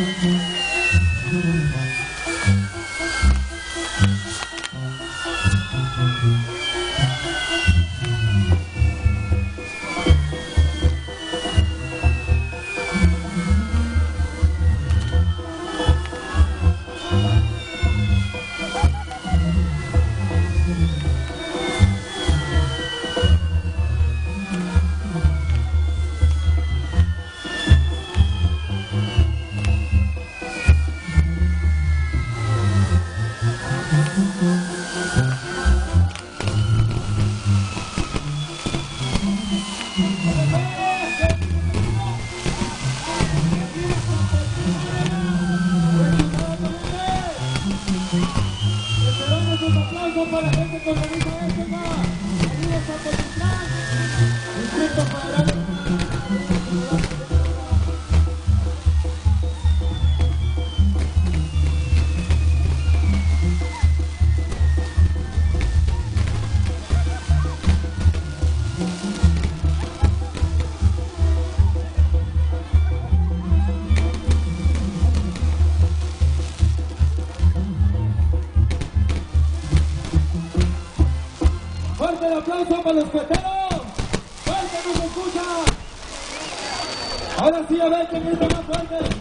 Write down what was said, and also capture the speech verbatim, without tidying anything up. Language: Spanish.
Para la gente que organiza este tema, saludos a Potitlán, Distrito Federal. ¡Fuerte el aplauso para los cueteros! ¡Fuerte, no se escucha! Ahora sí, a ver quién grita más fuerte.